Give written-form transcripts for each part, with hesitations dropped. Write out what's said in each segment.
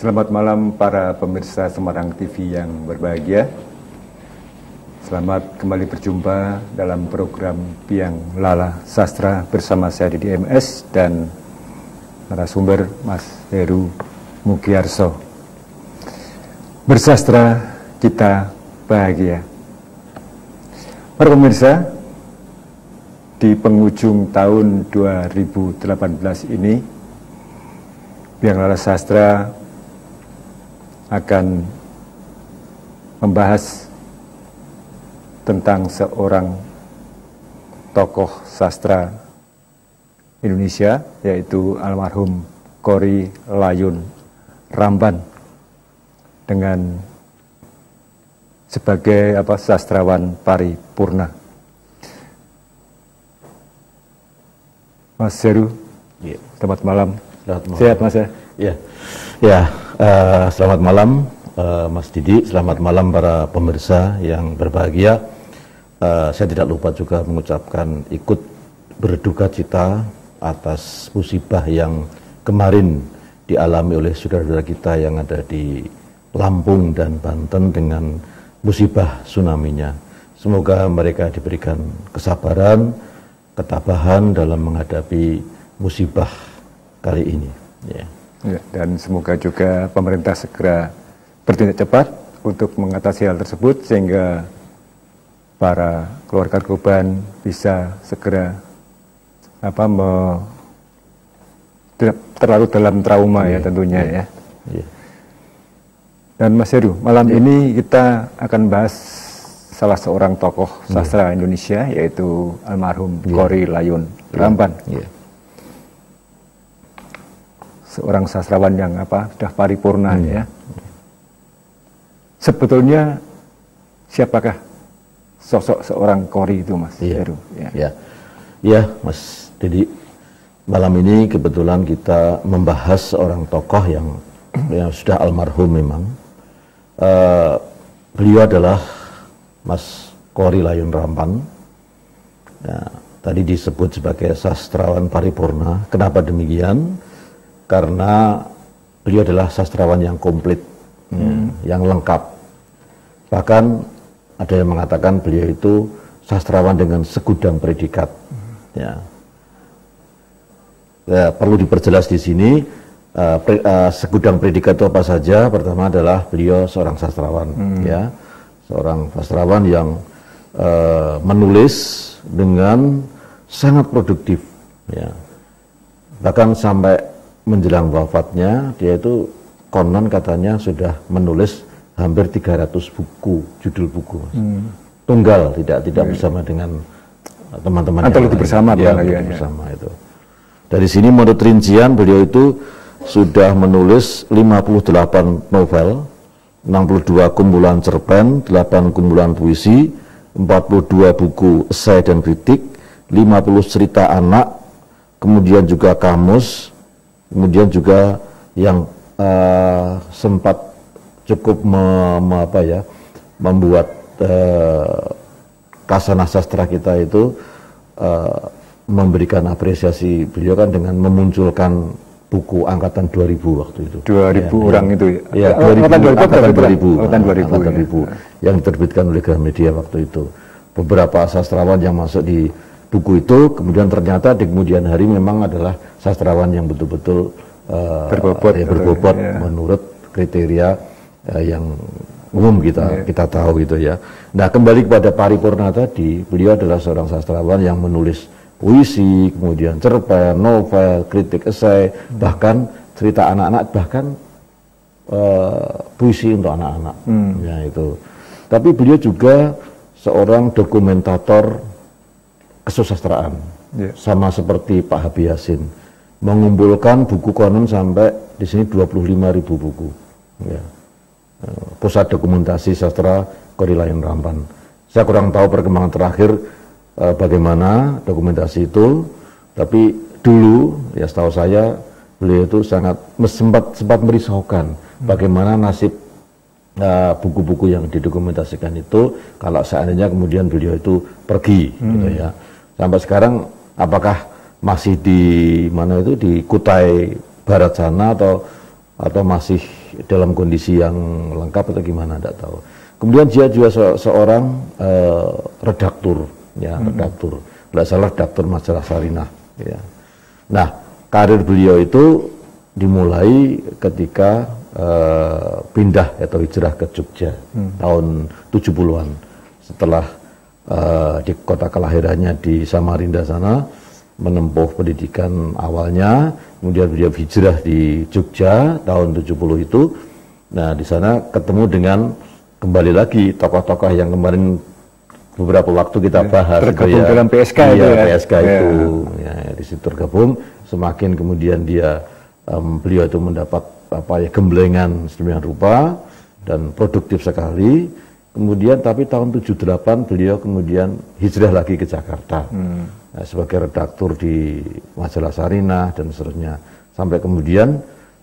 Selamat malam para pemirsa Semarang TV yang berbahagia. Selamat kembali berjumpa dalam program Biang Lala Sastra bersama saya Didi MS dan narasumber Mas Heru Mugiarso. Bersastra kita bahagia. Para pemirsa, di penghujung tahun 2018 ini Biang Lala Sastra akan membahas tentang seorang tokoh sastra Indonesia, yaitu almarhum Korrie Layun Rampan, dengan sebagai sastrawan paripurna. Mas Heru, ya. Selamat malam. Selamat malam. Sehat Mas ya? Selamat malam Mas Didi, selamat malam para pemirsa yang berbahagia. Saya tidak lupa juga mengucapkan ikut berduka cita atas musibah yang kemarin dialami oleh saudara-saudara kita yang ada di Lampung dan Banten dengan musibah tsunami-nya. Semoga mereka diberikan kesabaran, ketabahan dalam menghadapi musibah kali ini. Ya, dan semoga juga pemerintah segera bertindak cepat untuk mengatasi hal tersebut sehingga para keluarga korban bisa segera tidak terlalu dalam trauma tentunya ya. Dan Mas Heru, malam ini kita akan bahas salah seorang tokoh sastra Indonesia, yaitu almarhum Korrie Layun Rampan. Seorang sastrawan yang sudah paripurna ya. Sebetulnya siapakah sosok seorang Korrie itu, Mas Heru? Ya, Mas Didi. Malam ini kebetulan kita membahas seorang tokoh yang sudah almarhum memang. Beliau adalah Mas Korrie Layun Rampan. Ya, tadi disebut sebagai sastrawan paripurna. Kenapa demikian? Karena beliau adalah sastrawan yang komplit, yang lengkap. Bahkan ada yang mengatakan beliau itu sastrawan dengan segudang predikat. Perlu diperjelas di sini, segudang predikat itu apa saja. Pertama adalah beliau seorang sastrawan, seorang sastrawan yang menulis dengan sangat produktif. Bahkan sampai menjelang wafatnya, dia itu konon katanya sudah menulis hampir 300 buku, judul buku. Tunggal, tidak bersama dengan teman-teman. Atau lebih bersama, bersama itu. Dari sini menurut rincian beliau itu sudah menulis 58 novel, 62 kumpulan cerpen, 8 kumpulan puisi, 42 buku esai dan kritik, 50 cerita anak, kemudian juga kamus, kemudian juga yang sempat cukup membuat kasanah sastra kita itu memberikan apresiasi beliau kan dengan memunculkan buku angkatan 2000 waktu itu. 2000 orang itu ya? Angkatan 2000 yang diterbitkan oleh Gramedia waktu itu. Beberapa sastrawan yang masuk di buku itu kemudian ternyata di kemudian hari memang adalah sastrawan yang betul-betul berbobot menurut kriteria yang umum kita tahu gitu ya. Nah, kembali kepada paripurna tadi, beliau adalah seorang sastrawan yang menulis puisi, kemudian cerpen, novel, kritik esai, bahkan cerita anak-anak, bahkan puisi untuk anak-anak. Ya itu. Tapi beliau juga seorang dokumentator kesusastraan, sama seperti Pak Habib Yasin, mengumpulkan buku konon sampai di sini 25.000 buku. Pusat Dokumentasi Sastra Korrie Layun Rampan. Saya kurang tahu perkembangan terakhir bagaimana dokumentasi itu, tapi dulu ya setahu saya beliau itu sempat merisaukan bagaimana nasib buku-buku yang didokumentasikan itu kalau seandainya kemudian beliau itu pergi gitu ya. Sampai sekarang apakah masih di mana itu di Kutai Barat sana atau masih dalam kondisi yang lengkap atau gimana, tidak tahu. Kemudian dia juga seorang redaktur, ya redaktur, tidak salah redaktur majalah Sarinah. Ya. Nah, karir beliau itu dimulai ketika pindah atau hijrah ke Jogja tahun 70-an. Setelah di kota kelahirannya di Samarinda sana, menempuh pendidikan awalnya, kemudian beliau hijrah di Jogja tahun 70 itu. Nah, di sana ketemu dengan kembali lagi tokoh-tokoh yang kemarin beberapa waktu kita bahas tergabung dalam PSK itu ya. PSK itu ya, di situ tergabung, semakin kemudian beliau itu mendapat gemblengan sedemikian rupa dan produktif sekali. Kemudian tapi tahun 78 beliau kemudian hijrah lagi ke Jakarta sebagai redaktur di majalah Sarinah dan seterusnya, sampai kemudian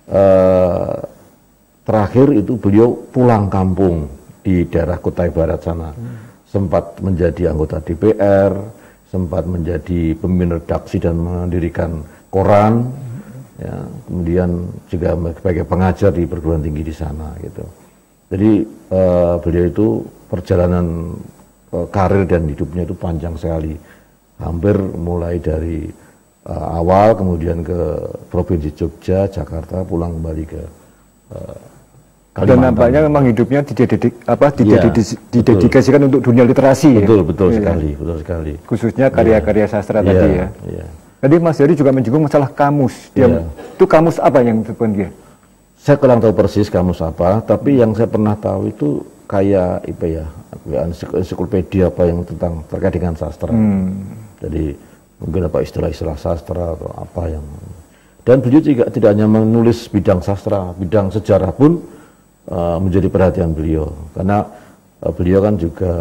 terakhir itu beliau pulang kampung di daerah Kutai Barat sana. Sempat menjadi anggota DPR, sempat menjadi pemimpin redaksi dan mendirikan koran, ya, kemudian juga sebagai pengajar di perguruan tinggi di sana gitu. Jadi beliau itu perjalanan karir dan hidupnya itu panjang sekali, hampir mulai dari awal kemudian ke Provinsi Jogja, Jakarta, pulang kembali ke Kalimantan. Dan nampaknya memang hidupnya didedikasikan untuk dunia literasi. Betul sekali, betul sekali. Khususnya karya-karya sastra tadi ya. Tadi Mas Heri juga menyinggung masalah kamus. Itu kamus apa yang disebutkan dia? Saya kurang tahu persis kamus apa, tapi yang saya pernah tahu itu kayak ensiklopedia apa yang terkait dengan sastra. Jadi mungkin apa istilah-istilah sastra atau apa yang. Dan beliau juga tidak hanya menulis bidang sastra, bidang sejarah pun menjadi perhatian beliau, karena beliau kan juga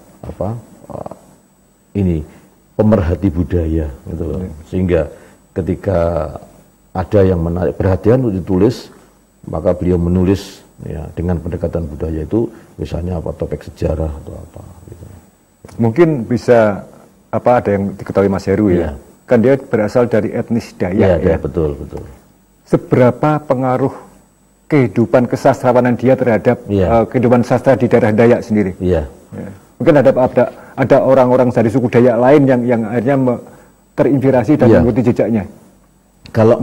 pemerhati budaya gitu loh. Sehingga ketika ada yang menarik perhatian untuk ditulis, maka beliau menulis ya dengan pendekatan budaya itu, misalnya topik sejarah atau apa gitu. Mungkin bisa ada yang diketahui Mas Heru ya. Kan dia berasal dari etnis Dayak ya. Betul. Seberapa pengaruh kehidupan kesastrawanan dia terhadap kehidupan sastra di daerah Dayak sendiri? Mungkin ada orang-orang dari suku Dayak lain yang akhirnya terinspirasi dan mengikuti jejaknya. Kalau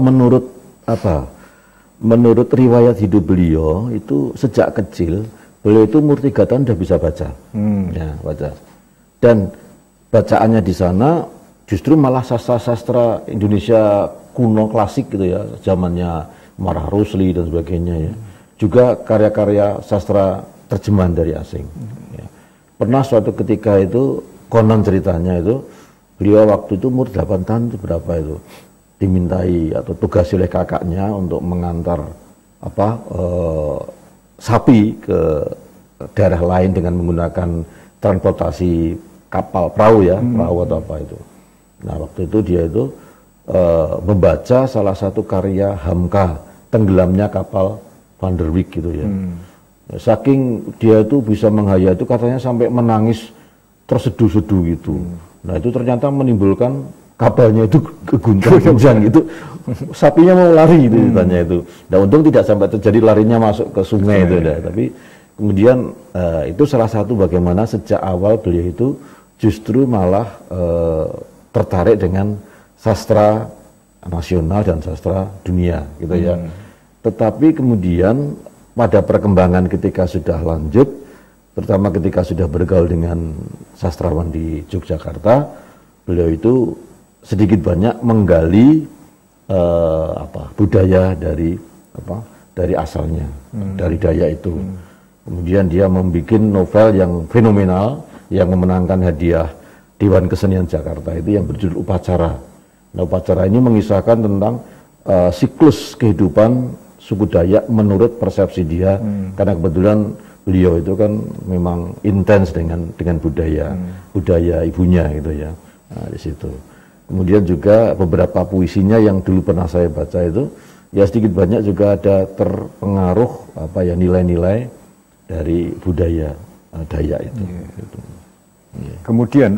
menurut riwayat hidup beliau itu sejak kecil beliau itu umur 3 tahun sudah bisa baca, baca. Dan bacaannya di sana justru malah sastra-sastra Indonesia kuno klasik gitu ya, zamannya Marah Rusli dan sebagainya ya. Juga karya-karya sastra terjemahan dari asing. Pernah suatu ketika itu konon ceritanya itu beliau waktu itu umur 8 tahun itu berapa itu, dimintai atau tugas oleh kakaknya untuk mengantar sapi ke daerah lain dengan menggunakan transportasi kapal perahu perahu atau apa itu. Nah waktu itu dia itu membaca salah satu karya Hamka, tenggelamnya kapal Van der Wijk gitu ya. Saking dia itu bisa menghayal itu, katanya sampai menangis terseduh-seduh gitu. Nah itu ternyata menimbulkan kapalnya itu keguncang-guncang gitu, sapinya mau lari gitu ceritanya itu. Nah untung tidak sampai terjadi larinya masuk ke sungai itu tapi kemudian itu salah satu bagaimana sejak awal beliau itu justru malah tertarik dengan sastra nasional dan sastra dunia gitu ya. Tetapi kemudian pada perkembangan ketika sudah lanjut, terutama ketika sudah bergaul dengan sastrawan di Yogyakarta, beliau itu sedikit banyak menggali budaya dari asalnya, dari Dayak itu. Kemudian dia membuat novel yang fenomenal yang memenangkan hadiah Dewan Kesenian Jakarta itu yang berjudul Upacara. Nah, Upacara ini mengisahkan tentang siklus kehidupan suku Dayak menurut persepsi dia, karena kebetulan beliau itu kan memang intens dengan budaya ibunya gitu ya. Nah, di situ. Kemudian juga beberapa puisinya yang dulu pernah saya baca itu, ya sedikit banyak juga ada terpengaruh nilai-nilai dari budaya Dayak itu. Gitu. Kemudian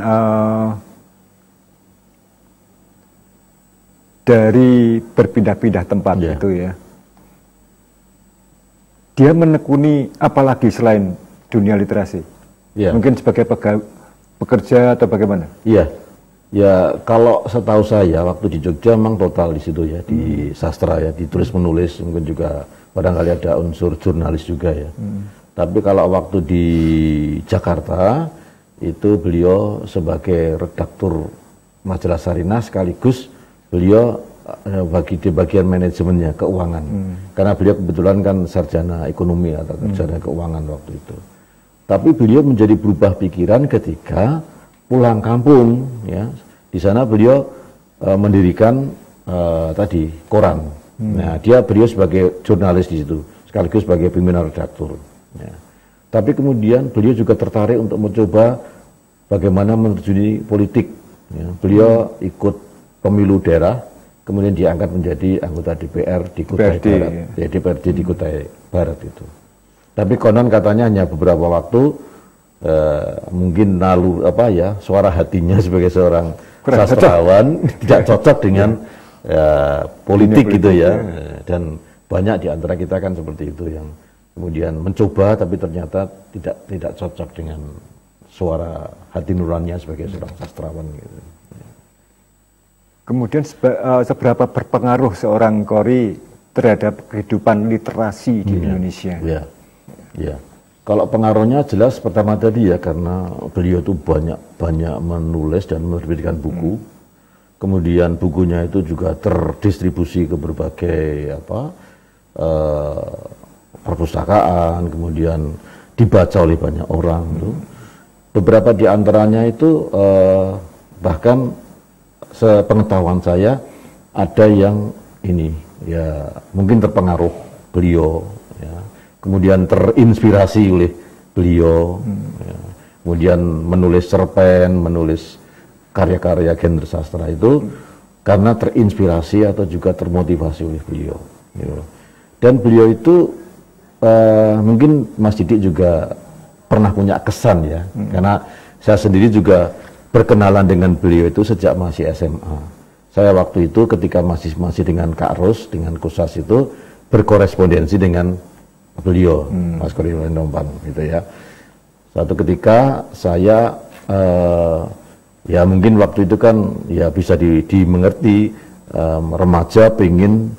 dari berpindah-pindah tempat itu ya, dia menekuni apalagi selain dunia literasi? Ya. Mungkin sebagai pekerja atau bagaimana? Iya, ya kalau setahu saya waktu di Jogja memang total di situ ya, di sastra ya, ditulis menulis, mungkin juga barangkali ada unsur jurnalis juga ya. Tapi kalau waktu di Jakarta itu beliau sebagai redaktur majalah Sarinah sekaligus beliau di bagian manajemennya, keuangan. Karena beliau kebetulan kan sarjana ekonomi atau sarjana keuangan waktu itu. Tapi beliau menjadi berubah pikiran ketika pulang kampung, ya. Di sana beliau mendirikan tadi koran. Nah, beliau sebagai jurnalis di situ, sekaligus sebagai pimpinan redaktur. Ya. Tapi kemudian beliau juga tertarik untuk mencoba bagaimana menerjuni politik. Ya. Beliau ikut pemilu daerah, kemudian diangkat menjadi anggota DPR di Kutai Barat, ya, DPRD di Kutai Barat itu. Tapi konon katanya hanya beberapa waktu, mungkin suara hatinya sebagai seorang sastrawan tidak cocok dengan politik gitu ya. Dan banyak di antara kita kan seperti itu yang kemudian mencoba tapi ternyata tidak cocok dengan suara hati nuraninya sebagai seorang sastrawan gitu. Kemudian seberapa berpengaruh seorang Qori terhadap kehidupan literasi di Indonesia? Ya, kalau pengaruhnya jelas pertama tadi ya, karena beliau itu banyak menulis dan menerbitkan buku. Kemudian bukunya itu juga terdistribusi ke berbagai perpustakaan, kemudian dibaca oleh banyak orang. Beberapa di antaranya itu bahkan sepengetahuan saya ada yang ini ya mungkin terpengaruh beliau ya, kemudian terinspirasi oleh beliau ya, kemudian menulis cerpen, menulis karya-karya genre sastra itu karena terinspirasi atau juga termotivasi oleh beliau gitu. Dan beliau itu mungkin Mas Didik juga pernah punya kesan ya, karena saya sendiri juga berkenalan dengan beliau itu sejak masih SMA. Saya waktu itu ketika masih dengan Kak Ros, dengan Kusas itu berkorespondensi dengan beliau, Mas Qori Lendompang gitu ya. Suatu ketika saya ya mungkin waktu itu kan ya bisa dimengerti, remaja pengen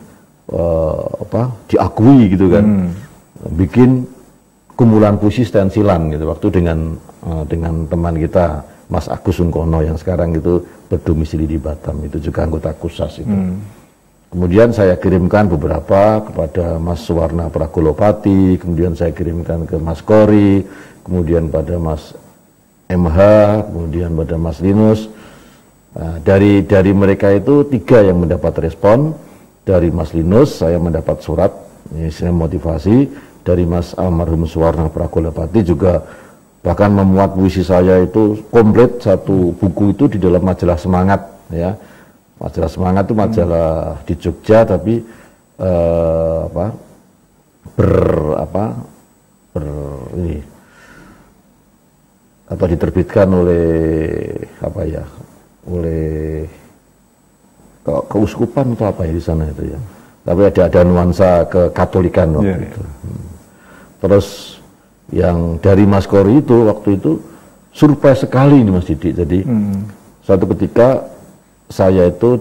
diakui gitu kan, bikin kumpulan puisi stensilan gitu waktu dengan teman kita Mas Agus Sungkono yang sekarang itu berdomisili di Batam, itu juga anggota Kusas itu. Kemudian saya kirimkan beberapa kepada Mas Suwarna Pragolopati, kemudian saya kirimkan ke Mas Qori, kemudian pada Mas MH, kemudian pada Mas Linus. Nah, dari mereka itu 3 yang mendapat respon. Dari Mas Linus saya mendapat surat, ini saya motivasi. Dari Mas almarhum Suwarna Pragolopati juga bahkan memuat puisi saya itu komplit satu buku itu di dalam majalah Semangat ya. Majalah Semangat itu majalah di Jogja tapi diterbitkan oleh oleh keuskupan atau apa ya di sana itu ya. Tapi ada nuansa kekatolikan waktu itu. Terus yang dari Mas Qori itu waktu itu surprise sekali ini Mas Didik. Jadi suatu ketika saya itu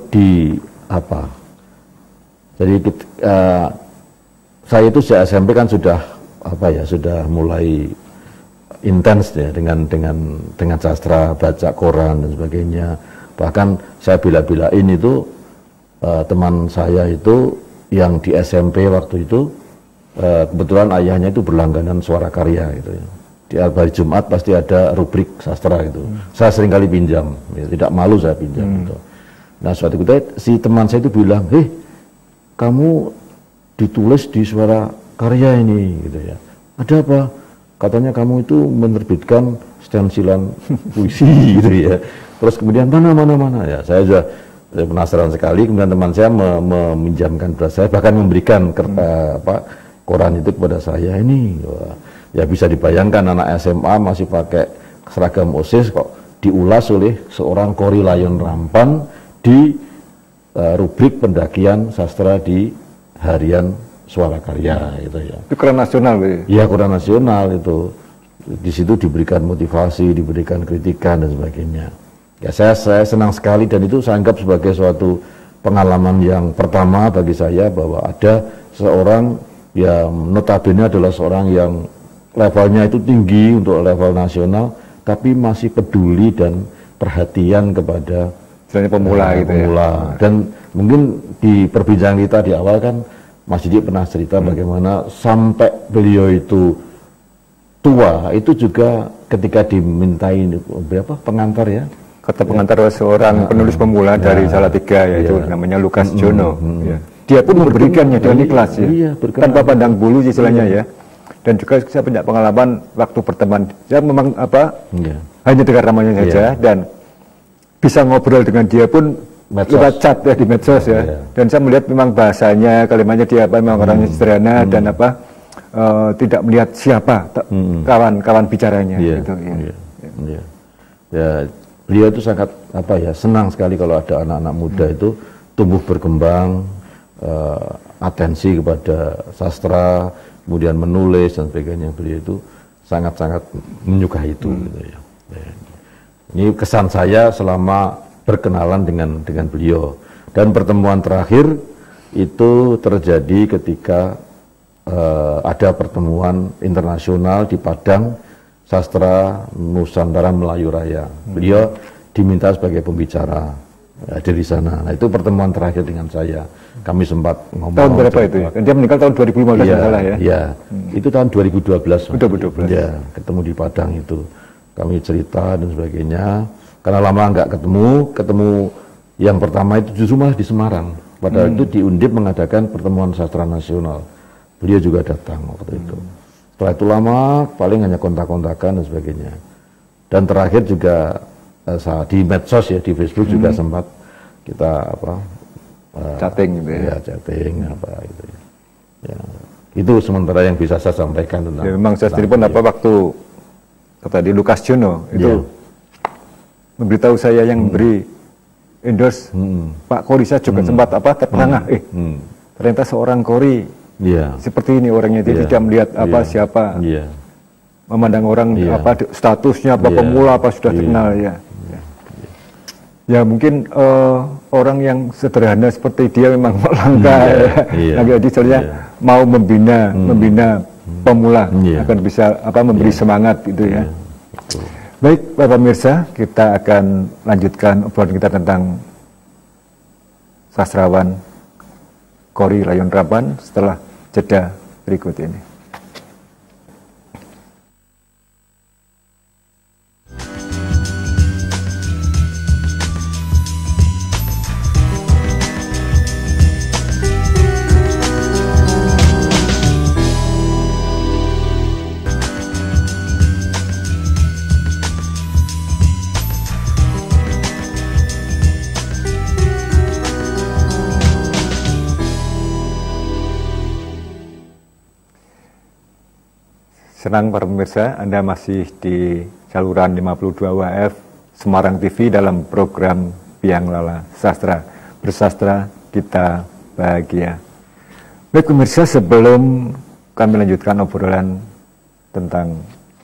saya itu sejak SMP kan sudah sudah mulai intens ya dengan sastra, baca koran dan sebagainya. Bahkan saya bila-bilain itu teman saya itu yang di SMP waktu itu kebetulan ayahnya itu berlangganan Suara Karya gitu ya. Di hari Jumat pasti ada rubrik sastra gitu. Saya sering kali pinjam, ya, tidak malu saya pinjam gitu. Nah suatu ketika si teman saya itu bilang, kamu ditulis di Suara Karya ini gitu ya. Ada apa? Katanya kamu itu menerbitkan stensilan puisi gitu ya. Terus kemudian mana ya. Saya penasaran sekali. Kemudian teman saya meminjamkan beras saya, bahkan memberikan koran itu kepada saya. Ini ya bisa dibayangkan anak SMA masih pakai seragam OSIS kok diulas oleh seorang Qori Layon Rampan di rubrik pendakian sastra di harian Suara Karya gitu ya. Itu koran nasional, Iya, koran nasional itu. Di situ diberikan motivasi, diberikan kritikan dan sebagainya. Ya saya senang sekali, dan itu saya anggap sebagai suatu pengalaman yang pertama bagi saya, bahwa ada seorang yang notabene adalah seorang yang levelnya itu tinggi untuk level nasional, tapi masih peduli dan perhatian kepada pemula gitu pemula. Ya. Dan mungkin di perbincangan kita di awal kan Mas Didi pernah cerita bagaimana sampai beliau itu tua, itu juga ketika dimintain berapa pengantar ya? Kata pengantar seorang penulis pemula dari Salatiga, yaitu namanya Lukas Jono. Ya. Dia pun memberikannya dengan ikhlas ya, tanpa pandang bulu istilahnya ya. Dan juga saya punya pengalaman waktu pertemuan, saya memang hanya dengar namanya saja dan bisa ngobrol dengan dia pun lewat chat ya di medsos ya. Dan saya melihat memang bahasanya, kalimatnya dia memang orangnya sederhana dan tidak melihat siapa kawan bicaranya gitu ya. Ya, beliau itu sangat senang sekali kalau ada anak-anak muda itu tumbuh berkembang, atensi kepada sastra, kemudian menulis dan sebagainya. Beliau itu sangat-sangat menyukai itu gitu ya. Ini kesan saya selama berkenalan dengan beliau. Dan pertemuan terakhir itu terjadi ketika ada pertemuan internasional di Padang, Sastra Nusantara Melayu Raya. Beliau diminta sebagai pembicara dari sana. Nah, itu pertemuan terakhir dengan saya. Kami sempat ngomong. Tahun berapa itu ya? Dia meninggal tahun 2015 salah ya? Iya, itu tahun 2012. 2012. Ya, ketemu di Padang itu. Kami cerita dan sebagainya. Karena lama nggak ketemu yang pertama itu justru malah di Semarang. Padahal itu di Undip mengadakan pertemuan sastra nasional. Beliau juga datang waktu itu. Setelah itu lama, paling hanya kontak-kontakan dan sebagainya. Dan terakhir juga di medsos ya, di Facebook juga sempat kita chatting gitu ya. Ya, chatting gitu ya. Ya. Itu sementara yang bisa saya sampaikan tentang. Ya, memang saya sendiri pun waktu tadi Lukas Jono itu memberitahu saya yang memberi endorse Pak Kori, saya juga sempat terperangah ternyata seorang Kori seperti ini orangnya, dia tidak melihat siapa, memandang orang statusnya pemula sudah terkenal ya. Ya mungkin orang yang sederhana seperti dia memang langka jadi soalnya mau membina pemula akan bisa memberi semangat gitu ya. Baik Bapak pemirsa, kita akan lanjutkan obrolan kita tentang sastrawan Kori Layon Raban setelah jeda berikut ini. Senang para pemirsa, Anda masih di saluran 52 WF Semarang TV dalam program Biang Lala Sastra. Bersastra kita bahagia. Baik pemirsa, sebelum kami lanjutkan obrolan tentang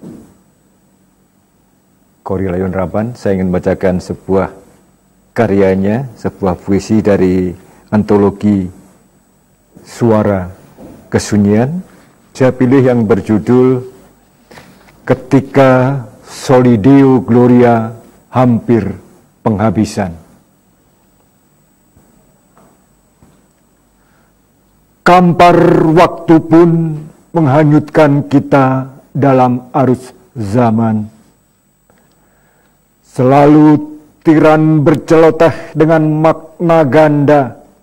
Kori Layon Raban, saya ingin membacakan sebuah karyanya, sebuah puisi dari antologi Suara Kesunyian. Saya pilih yang berjudul Ketika Solideo Gloria Hampir Penghabisan. Kampar waktu pun menghanyutkan kita dalam arus zaman. Selalu tiran berceloteh dengan makna ganda,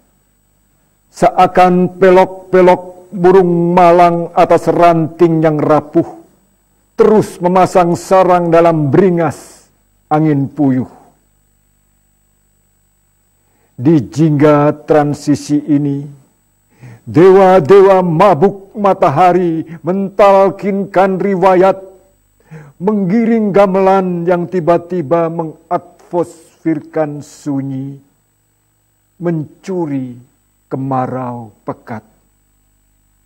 seakan pelok-pelok burung malang atas ranting yang rapuh, terus memasang sarang dalam beringas angin puyuh. Di jingga transisi ini, dewa-dewa mabuk matahari mentalkinkan riwayat, menggiring gamelan yang tiba-tiba mengatmosferkan sunyi, mencuri kemarau pekat.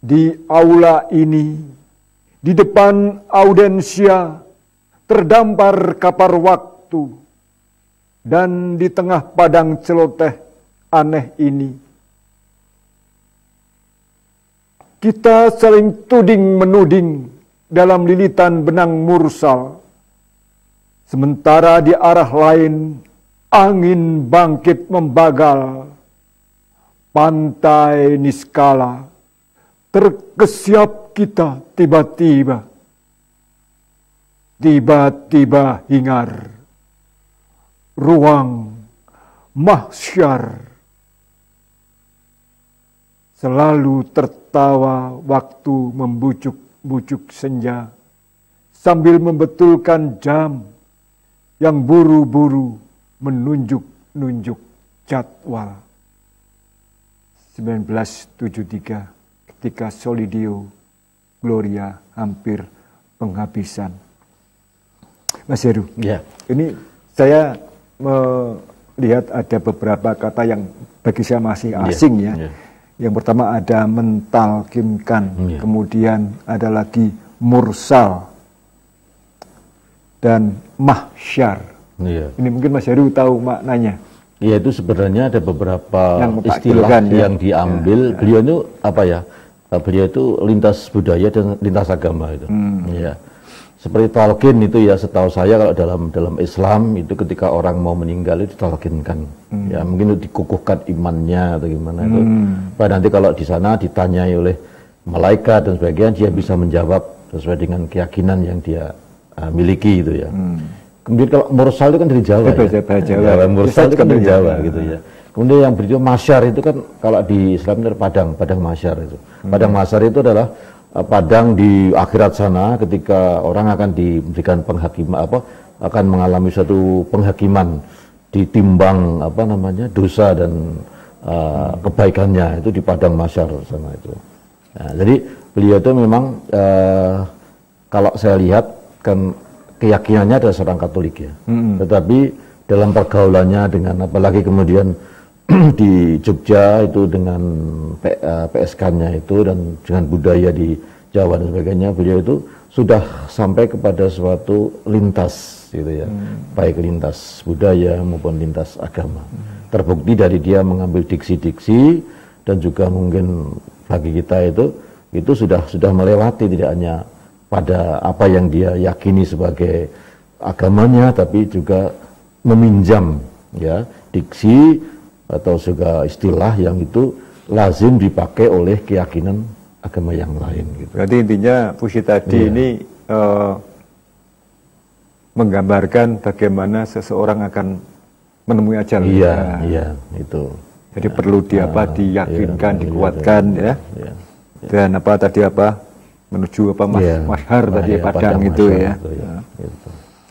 di aula ini, di depan audensia, terdampar kapar waktu, dan di tengah padang celoteh aneh ini, kita saling tuding-menuding dalam lilitan benang mursal, sementara di arah lain angin bangkit membagal, pantai niskala terkesiap kita tiba-tiba hingar, ruang mahsyar. Selalu tertawa waktu membujuk-bujuk senja, sambil membetulkan jam yang buru-buru menunjuk-nunjuk jadwal. 1973, ketika Solidio Gloria hampir penghabisan. Mas Heru, ya. Ini saya melihat ada beberapa kata yang bagi saya masih asing ya. Yang pertama ada mentalkimkan, kemudian ada lagi mursal dan mahsyar. Ini mungkin Mas Heru tahu maknanya. Iya, itu sebenarnya ada beberapa istilah yang diambil. Beliau itu apa ya? Beliau itu lintas budaya dan lintas agama itu. Ya. Seperti talqin itu ya, setahu saya kalau dalam Islam itu ketika orang mau meninggal itu ditalqinkan. Ya, mungkin itu dikukuhkan imannya atau gimana itu. Padahal nanti kalau di sana ditanyai oleh malaikat dan sebagainya, dia bisa menjawab sesuai dengan keyakinan yang dia miliki itu ya. Kemudian kalau mursal itu kan dari Jawa ya. Mursal itu kan dari Jawa gitu ya. Kemudian yang berikutnya masyar itu kan kalau di Islam itu padang masyar itu. Padang masyar itu adalah padang di akhirat sana ketika orang akan diberikan penghakiman akan mengalami suatu penghakiman, ditimbang dosa dan kebaikannya itu di padang masyar sana itu. Nah, jadi beliau itu memang kalau saya lihat kan keyakinannya adalah seorang Katolik ya, tetapi dalam pergaulannya dengan apalagi kemudian di Jogja itu dengan PSK-nya itu dan dengan budaya di Jawa dan sebagainya, beliau itu sudah sampai kepada suatu lintas gitu ya, baik lintas budaya maupun lintas agama. Terbukti dari dia mengambil diksi-diksi dan juga mungkin bagi kita itu sudah melewati tidak hanya pada apa yang dia yakini sebagai agamanya, tapi juga meminjam ya diksi atau juga istilah yang itu lazim dipakai oleh keyakinan agama yang lain gitu. Berarti intinya puisi tadi ini menggambarkan bagaimana seseorang akan menemui ajal. Iya, itu. Jadi perlu diyakinkan, dikuatkan ya. Dan menuju masyar tadi padang itu ya. Gitu.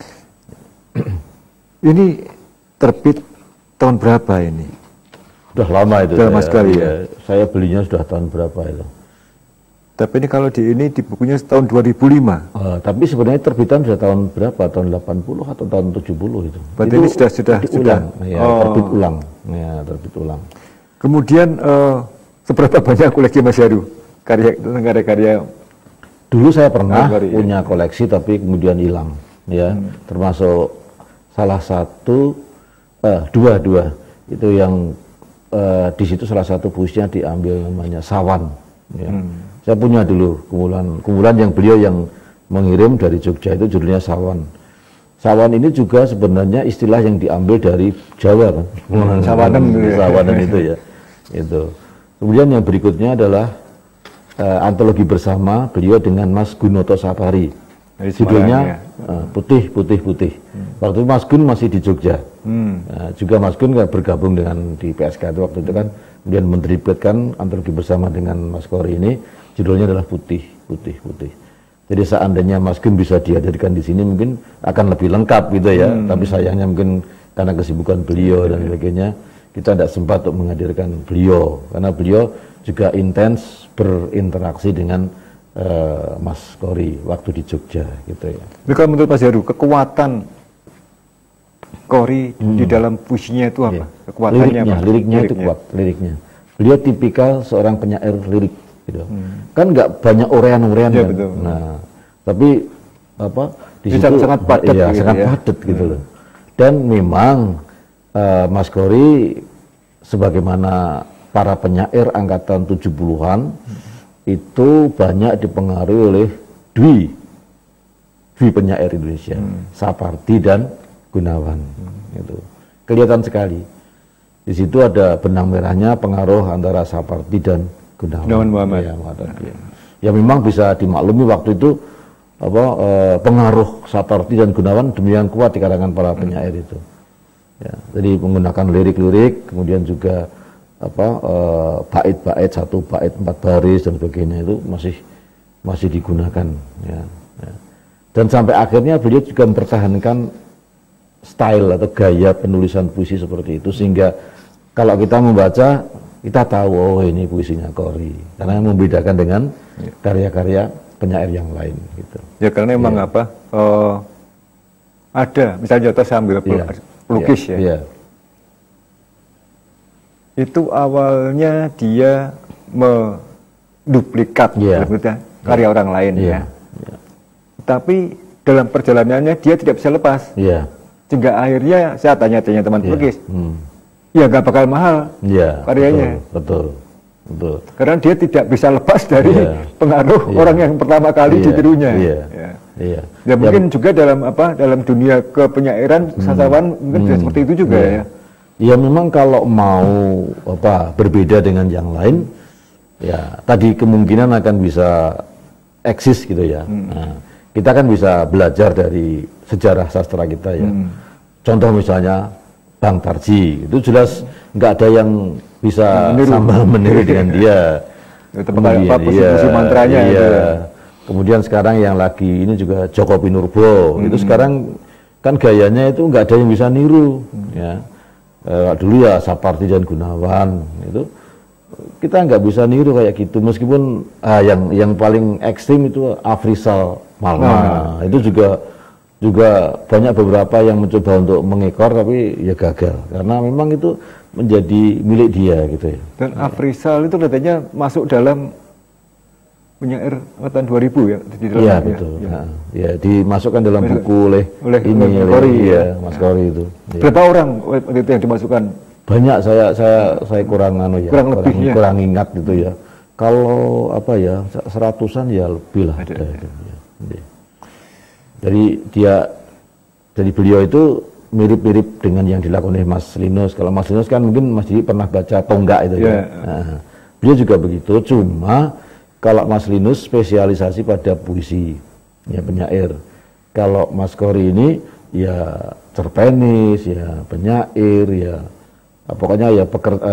Ini terbit tahun berapa ini? Sudah lama itu. Sudah lama sekali ya. Saya belinya sudah tahun berapa itu. Tapi ini kalau di bukunya tahun 2005. Tapi sebenarnya terbitan sudah tahun berapa? Tahun 80 atau tahun 70 itu. Berarti ini sudah ulang. Ya, terbit ulang. Ya, terbit ulang. Kemudian seberapa banyak koleksi Mas Heru? Karya-karya. Dulu saya pernah punya koleksi tapi kemudian hilang. Ya, termasuk salah satu dua itu yang di situ salah satu puisinya diambil namanya Sawan. Ya. Saya punya dulu kumpulan yang beliau yang mengirim dari Jogja itu judulnya Sawan. Sawan ini juga sebenarnya istilah yang diambil dari Jawa kan. Sawanan itu ya. Itu. Kemudian yang berikutnya adalah antologi bersama beliau dengan Mas Gunoto Sapari. Judulnya Putih. Waktu itu Mas Gun masih di Jogja. Juga Mas Gun bergabung dengan di PSK itu waktu itu kan. Kemudian menerbitkan antologi bersama dengan Mas Kori ini. Judulnya adalah Putih. Jadi seandainya Mas Gun bisa dihadirkan di sini mungkin akan lebih lengkap gitu ya. Tapi sayangnya mungkin karena kesibukan beliau dan sebagainya, kita tidak sempat untuk menghadirkan beliau. Karena beliau juga intens berinteraksi dengan Mas Kori waktu di Jogja gitu ya. Jadi kalau menurut Mas Heru, kekuatan Kori di dalam puisinya itu apa? Kekuatannya Liriknya itu kuat, liriknya. Beliau tipikal seorang penyair lirik. gitu. Kan nggak banyak urean-urean ya, kan. betul. Nah, tapi apa di situ sangat padat, ya, gitu sangat ya. padat gitu loh. Dan memang Mas Gori sebagaimana para penyair angkatan 70-an itu banyak dipengaruhi oleh dwi penyair Indonesia, Sapardi dan Gunawan. Gitu. Kelihatan sekali. Di situ ada benang merahnya pengaruh antara Sapardi dan Gunawan Muhammad. Ya memang bisa dimaklumi waktu itu pengaruh Sapardi dan Gunawan demikian kuat di kalangan para penyair itu. Ya, jadi menggunakan lirik-lirik, kemudian juga bait-bait, 1 bait 4 baris dan sebagainya itu masih digunakan. Ya. Dan sampai akhirnya beliau juga mempertahankan style atau gaya penulisan puisi seperti itu, sehingga kalau kita membaca kita tahu oh ini puisinya Gori, karena membedakan dengan karya-karya penyair yang lain gitu. Ya karena memang ada misalnya contoh sambil pelukis ya. Itu awalnya dia menduplikat karya orang lain ya. Tapi dalam perjalanannya dia tidak bisa lepas. Sehingga akhirnya saya tanya-tanya teman pelukis. Ya nggak bakal mahal karyanya. Betul. Karena dia tidak bisa lepas dari pengaruh orang yang pertama kali ditirunya. Ya mungkin juga dalam dunia kepenyairan sastrawan mungkin tidak seperti itu juga ya. Ya memang kalau mau berbeda dengan yang lain, ya tadi kemungkinan akan bisa eksis gitu ya. Nah, kita kan bisa belajar dari sejarah sastra kita ya. Contoh misalnya Bang Tarji, itu jelas nggak ada yang bisa sama meniru dengan dia. Puisi mantranya itu ya. Kemudian sekarang yang lagi ini juga Joko Pinurbo, itu sekarang kan gayanya itu nggak ada yang bisa niru. Ya. Dulu ya Sapardi dan Gunawan itu kita nggak bisa niru kayak gitu, meskipun yang paling ekstrim itu Afrizal Malma. Itu juga banyak beberapa yang mencoba untuk mengekor tapi ya gagal karena memang itu menjadi milik dia gitu ya. Dan Afrizal itu katanya masuk dalam penyair angkatan 2000 ya di dalam. Iya betul. Ya dimasukkan dalam buku oleh Mas Gori itu. Berapa orang waktu itu yang dimasukkan? Banyak, saya kurang kurang ingat gitu ya. Kalau 100-an ya lebih lah. Jadi beliau itu mirip-mirip dengan yang dilakukan oleh Mas Linus. Kalau Mas Linus kan mungkin masih pernah baca Tonggak itu ya. Nah, beliau juga begitu, cuma kalau Mas Linus spesialisasi pada puisi, ya penyair. Kalau Mas Gori ini ya cerpenis, ya penyair, ya pokoknya ya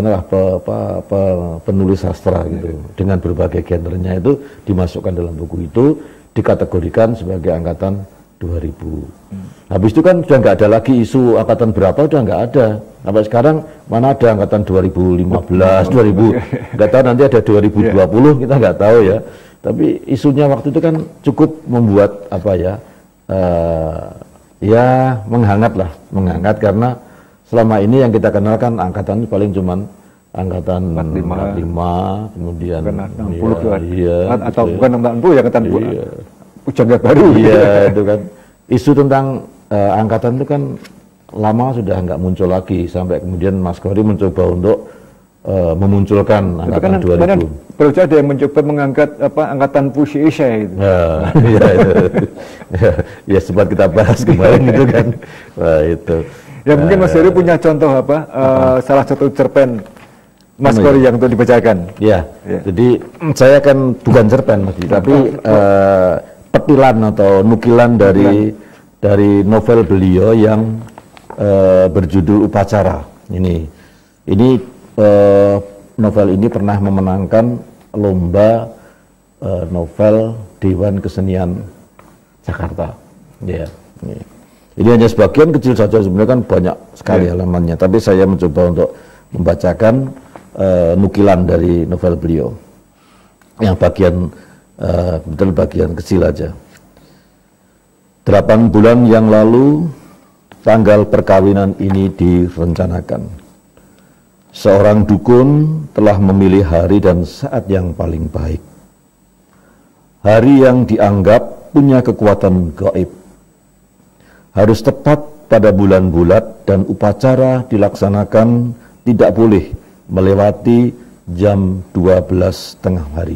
penulis sastra gitu. Dengan berbagai genrenya itu dimasukkan dalam buku itu, dikategorikan sebagai angkatan 2000. Habis itu kan sudah nggak ada lagi isu angkatan berapa, udah nggak ada. Sampai sekarang mana ada angkatan 2015, 2000, nggak tahu nanti ada 2020, kita nggak tahu ya. Tapi isunya waktu itu kan cukup membuat menghangat karena selama ini yang kita kenal kan angkatan paling cuman angkatan 45, kemudian 60 atau bukan 60 ya angkatan Pujangga Baru. Iya, itu kan isu tentang angkatan itu kan lama sudah nggak muncul lagi, sampai kemudian Mas Gori mencoba untuk memunculkan angkatan 2000. Baru saja ada yang mencoba mengangkat angkatan puisi Asia itu. Ya sempat kita bahas kemarin itu kan. Wah, itu. Ya mungkin Mas Gori punya contoh salah satu cerpen Mas Gori yang untuk dibacakan. Ya. Jadi saya kan bukan cerpen Mas, tapi petilan atau nukilan dari novel beliau yang berjudul Upacara. Ini novel ini pernah memenangkan lomba novel Dewan Kesenian Jakarta. Ya. Ini hanya sebagian kecil saja, sebenarnya kan banyak sekali halamannya. Tapi saya mencoba untuk membacakan nukilan dari novel beliau yang bagian kecil aja. 8 bulan yang lalu tanggal perkawinan ini direncanakan. Seorang dukun telah memilih hari dan saat yang paling baik. Hari yang dianggap punya kekuatan gaib. Harus tepat pada bulan bulat dan upacara dilaksanakan tidak boleh melewati jam 12 tengah hari.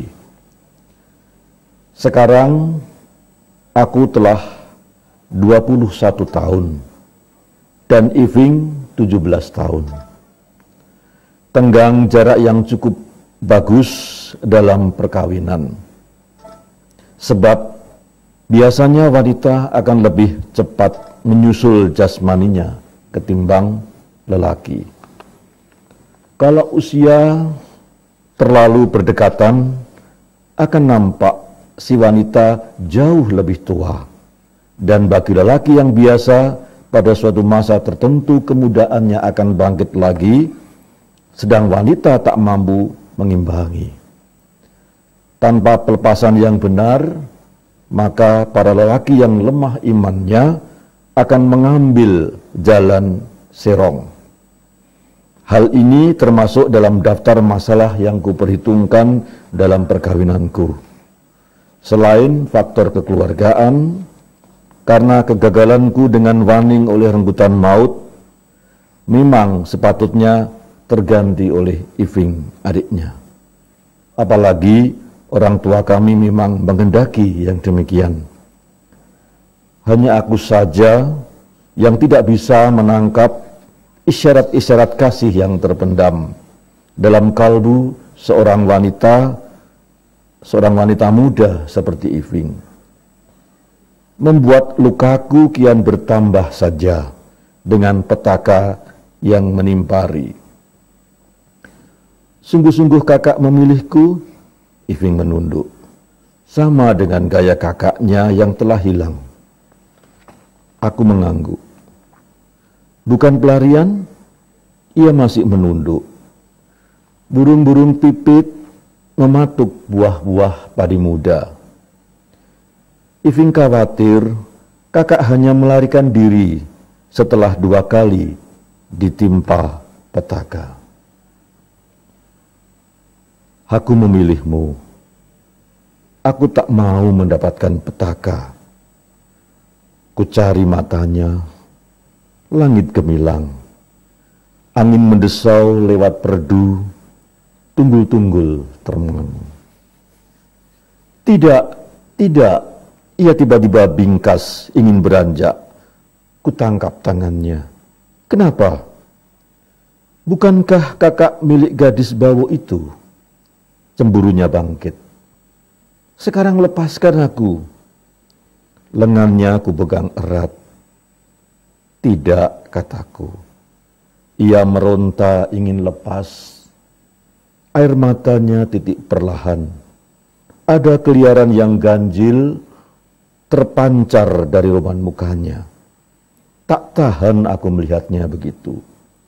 Sekarang aku telah 21 tahun dan Iving 17 tahun. Tenggang jarak yang cukup bagus dalam perkawinan. Sebab biasanya wanita akan lebih cepat menyusul jasmaninya ketimbang lelaki. Kalau usia terlalu berdekatan, akan nampak si wanita jauh lebih tua. Dan bagi lelaki yang biasa, pada suatu masa tertentu kemudaannya akan bangkit lagi, sedang wanita tak mampu mengimbangi. Tanpa pelepasan yang benar, maka para lelaki yang lemah imannya akan mengambil jalan serong. Hal ini termasuk dalam daftar masalah yang kuperhitungkan dalam perkawinanku. Selain faktor kekeluargaan, karena kegagalanku dengan Waning oleh renggutan maut, memang sepatutnya terganti oleh Iving, adiknya. Apalagi orang tua kami memang menghendaki yang demikian. Hanya aku saja yang tidak bisa menangkap isyarat-isyarat kasih yang terpendam dalam kalbu seorang wanita muda seperti Iving. Membuat lukaku kian bertambah saja dengan petaka yang menimpari. Sungguh-sungguh kakak memilihku, Iving menunduk, sama dengan gaya kakaknya yang telah hilang. Aku mengangguk. Bukan pelarian, ia masih menunduk. Burung-burung pipit mematuk buah-buah padi muda. Iving khawatir kakak hanya melarikan diri setelah 2 kali ditimpa petaka. Aku memilihmu. Aku tak mau mendapatkan petaka. Ku cari matanya, langit gemilang. Angin mendesau lewat perdu, tunggul-tunggul termenung. Tidak, ia tiba-tiba bingkas ingin beranjak. Ku tangkap tangannya. Kenapa? Bukankah kakak milik gadis bawo itu? Cemburunya bangkit. Sekarang lepaskan aku. Lengannya ku pegang erat. Tidak, kataku. Ia meronta ingin lepas. Air matanya titik perlahan. Ada keliaran yang ganjil terpancar dari roman mukanya. Tak tahan aku melihatnya begitu.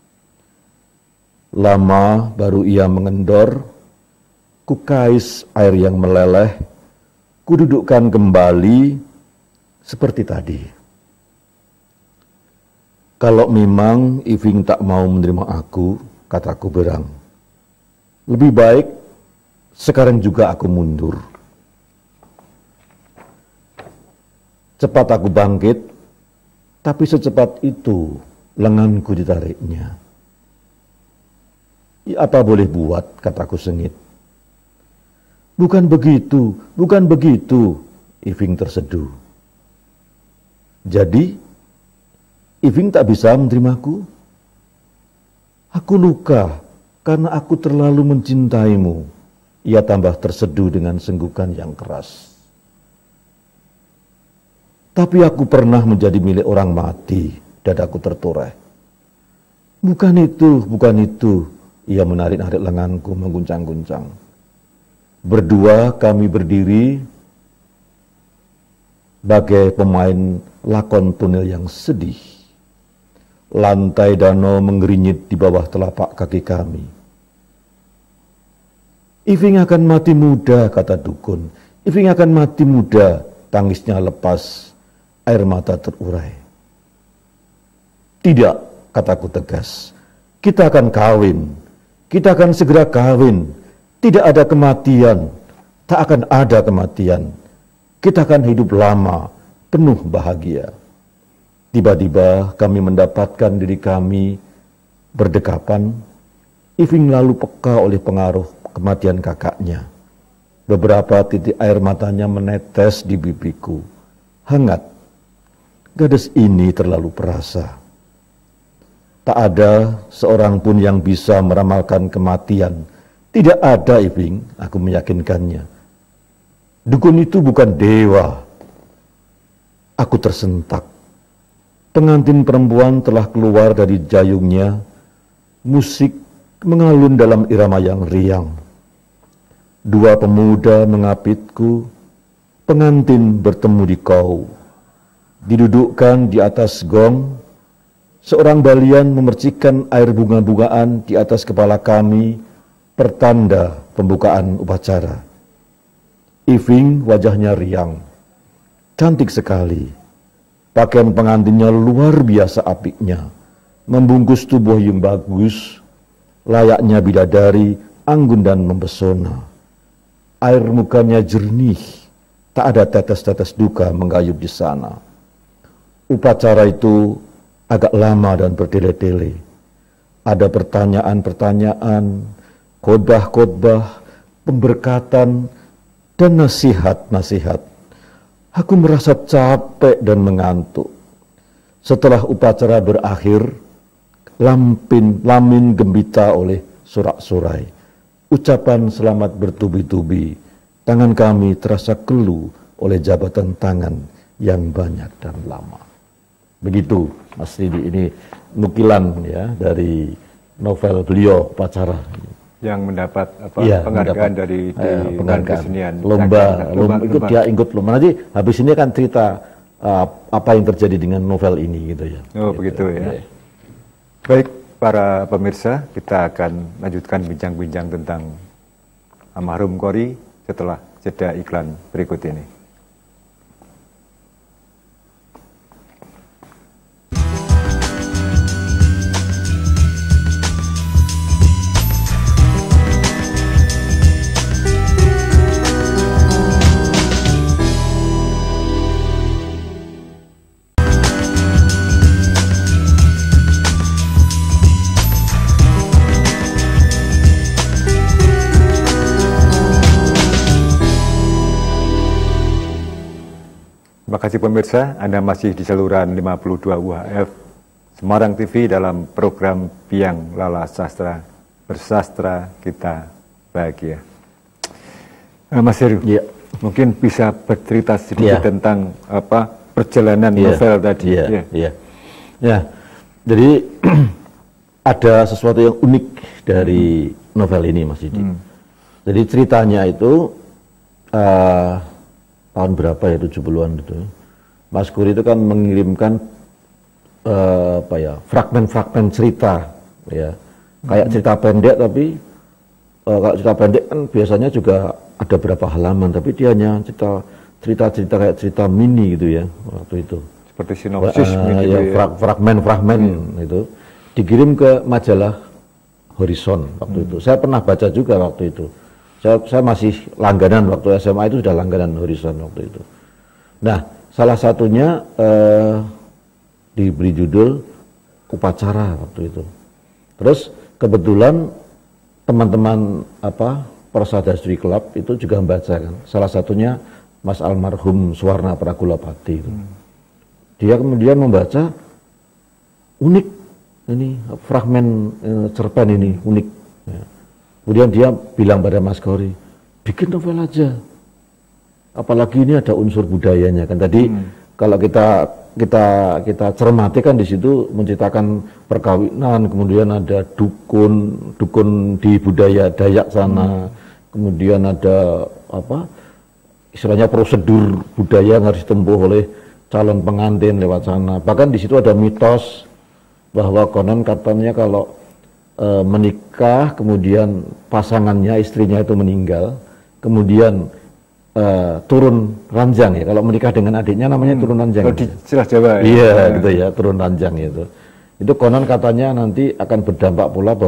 Lama baru ia mengendor. Ku kais air yang meleleh, ku dudukkan kembali seperti tadi. Kalau memang Iving tak mau menerima aku, kataku berang. Lebih baik sekarang juga aku mundur. Cepat aku bangkit, tapi secepat itu lenganku ditariknya. Ya, apa boleh buat, kataku sengit. Bukan begitu, Iving terseduh. Jadi, Iving tak bisa menerimaku? Aku luka karena aku terlalu mencintaimu. Ia tambah terseduh dengan senggukan yang keras. Tapi aku pernah menjadi milik orang mati, dadaku tertoreh. Bukan itu. Ia menarik-narik lenganku mengguncang-guncang. Berdua kami berdiri bagai pemain lakon tunil yang sedih. Lantai danau menggerinyit di bawah telapak kaki kami. Iving akan mati muda, kata dukun. Iving akan mati muda, tangisnya lepas, air mata terurai. Tidak, kataku tegas. Kita akan kawin. Kita akan segera kawin. Tidak ada kematian. Tak akan ada kematian. Kita akan hidup lama, penuh bahagia. Tiba-tiba kami mendapatkan diri kami berdekapan. Iving lalu peka oleh pengaruh kematian kakaknya. Beberapa titik air matanya menetes di pipiku. Hangat. Gadis ini terlalu perasa. Tak ada seorang pun yang bisa meramalkan kematian. Tidak ada, Iving, aku meyakinkannya. Dukun itu bukan dewa. Aku tersentak. Pengantin perempuan telah keluar dari jayungnya. Musik mengalun dalam irama yang riang. Dua pemuda mengapitku. Pengantin bertemu di kau. Didudukkan di atas gong. Seorang balian memercikkan air bunga-bungaan di atas kepala kami. Pertanda pembukaan upacara. Iving wajahnya riang. Cantik sekali. Pakaian pengantinnya luar biasa apiknya. Membungkus tubuh yang bagus. Layaknya bidadari, anggun dan mempesona. Air mukanya jernih, tak ada tetes-tetes duka menggayut di sana. Upacara itu agak lama dan bertele-tele. Ada pertanyaan-pertanyaan, khotbah-khotbah, pemberkatan, dan nasihat-nasihat. Aku merasa capek dan mengantuk. Setelah upacara berakhir, lamin gembita oleh sorak-sorai. Ucapan selamat bertubi-tubi, tangan kami terasa keluh oleh jabatan tangan yang banyak dan lama. Begitu, Mas Ridi, ini nukilan ya dari novel beliau Upacara. Yang mendapat ya, penghargaan dari kesenian. Lomba, ikut dia ikut lomba. Nanti habis ini akan cerita apa yang terjadi dengan novel ini gitu ya. Oh, gitu, begitu ya. Ya. Baik, para pemirsa, kita akan lanjutkan bincang-bincang tentang almarhum Qori setelah jeda iklan berikut ini. Terima kasih pemirsa, Anda masih di saluran 52 UHF Semarang TV dalam program Biang Lala Sastra, bersastra kita bahagia. Mas Heru, ya, mungkin bisa bercerita sedikit tentang perjalanan novel tadi. Ya. Jadi ada sesuatu yang unik dari novel ini, Mas Didi. Jadi ceritanya itu tahun berapa ya, 70-an itu. Mas Qori itu kan mengirimkan fragmen-fragmen cerita ya. Kayak cerita pendek, tapi kalau cerita pendek kan biasanya juga ada berapa halaman, tapi dia hanya cerita-cerita kayak cerita mini gitu ya waktu itu. Seperti sinopsis fragmen-fragmen itu dikirim ke majalah Horizon waktu itu. Saya pernah baca juga waktu itu. Saya masih langganan waktu SMA, itu sudah langganan Horizon waktu itu. Nah, salah satunya diberi judul Upacara waktu itu. Terus kebetulan teman-teman Prasadasri Club itu juga membaca kan. Salah satunya Mas almarhum Suwarna Pragulapati itu. Dia kemudian membaca, unik ini fragmen cerpen ini unik. Ya. Kemudian dia bilang pada Mas Qori, bikin novel aja. Apalagi ini ada unsur budayanya kan. Tadi kalau kita cermati kan di situ menceritakan perkawinan, kemudian ada dukun di budaya Dayak sana, kemudian ada istilahnya prosedur budaya yang harus ditempuh oleh calon pengantin lewat sana. Bahkan di situ ada mitos bahwa konon katanya kalau menikah, kemudian pasangannya, istrinya itu meninggal, kemudian turun ranjang ya. Kalau menikah dengan adiknya namanya turun ranjang. Kalau di istilah Jawa ya. Iya gitu ya, turun ranjang itu. Itu konon katanya nanti akan berdampak pula bahwa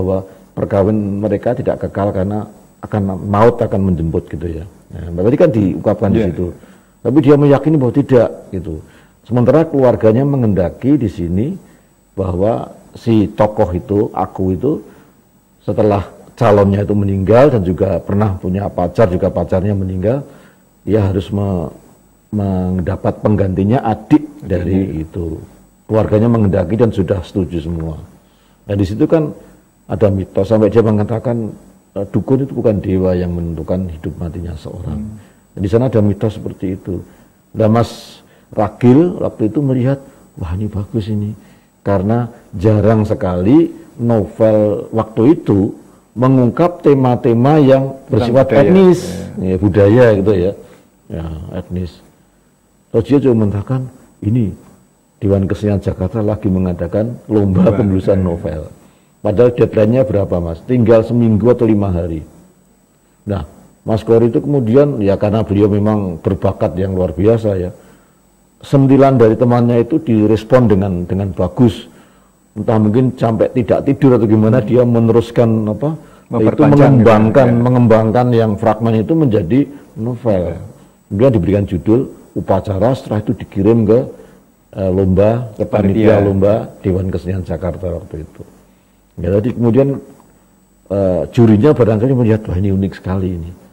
perkawinan mereka tidak kekal karena maut akan menjemput gitu ya. Nah, berarti kan diungkapkan di situ. Tapi dia meyakini bahwa tidak gitu. Sementara keluarganya mengendaki di sini bahwa si tokoh itu, aku itu, setelah calonnya itu meninggal dan juga pernah punya pacar, juga pacarnya meninggal, dia harus mendapat penggantinya adik dari itu. Keluarganya mengendaki dan sudah setuju semua. Dan di situ kan ada mitos sampai dia mengatakan dukun itu bukan dewa yang menentukan hidup matinya seorang. Dan di sana ada mitos seperti itu. Dan Mas Ragil waktu itu melihat, wah ini bagus ini, karena jarang sekali novel waktu itu mengungkap tema-tema yang bersifat etnis, budaya gitu ya, etnis. Terus dia juga mengatakan, ini Dewan Kesenian Jakarta lagi mengadakan lomba penulisan novel. Padahal deadline-nya berapa Mas? Tinggal seminggu atau 5 hari. Nah, Mas Kori itu kemudian, ya karena beliau memang berbakat yang luar biasa ya, 9 dari temannya itu direspon dengan bagus. Entah mungkin sampai tidak tidur atau gimana, dia meneruskan itu mengembangkan yang fragmen itu menjadi novel. Kemudian diberikan judul Upacara, setelah itu dikirim ke lomba, ke panitia lomba Dewan Kesenian Jakarta waktu itu. Ya, tadi kemudian jurinya barangkali melihat, wah ini unik sekali ini.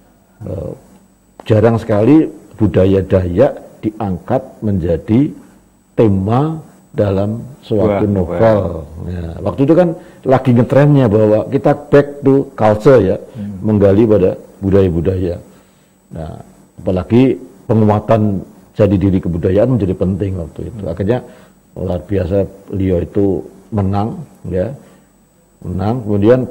Jarang sekali budaya Dayak diangkat menjadi tema dalam suatu novel. Ya, waktu itu kan lagi ngetrennya bahwa kita back to culture ya, menggali pada budaya-budaya. Nah, apalagi penguatan jadi diri kebudayaan menjadi penting waktu itu. Akhirnya luar biasa beliau itu menang, ya, kemudian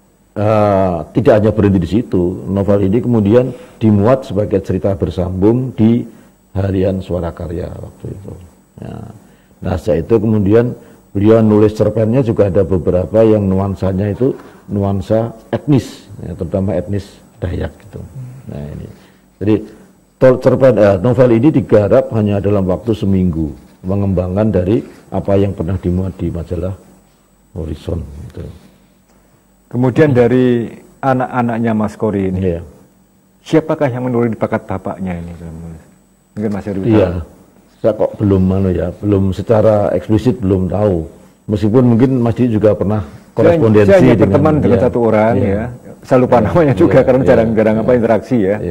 tidak hanya berhenti di situ. Novel ini kemudian dimuat sebagai cerita bersambung di Harian Suara Karya waktu itu. Ya. Nah, setelah itu kemudian beliau nulis cerpennya juga ada beberapa yang nuansanya itu nuansa etnis, ya, terutama etnis Dayak gitu. Nah ini, jadi cerpen novel ini digarap hanya dalam waktu seminggu, mengembangkan dari apa yang pernah dimuat di majalah Horizon. Gitu. Kemudian dari anak-anaknya Mas Kori ini, siapakah yang menulis bakat bapaknya ini? Mungkin Mas Heru tahu. Iya, saya kok belum secara eksplisit belum tahu. Meskipun mungkin Mas Didi juga pernah korespondensi saya berteman dengan satu orang ya. Saya lupa namanya juga karena jarang-jarang interaksi ya.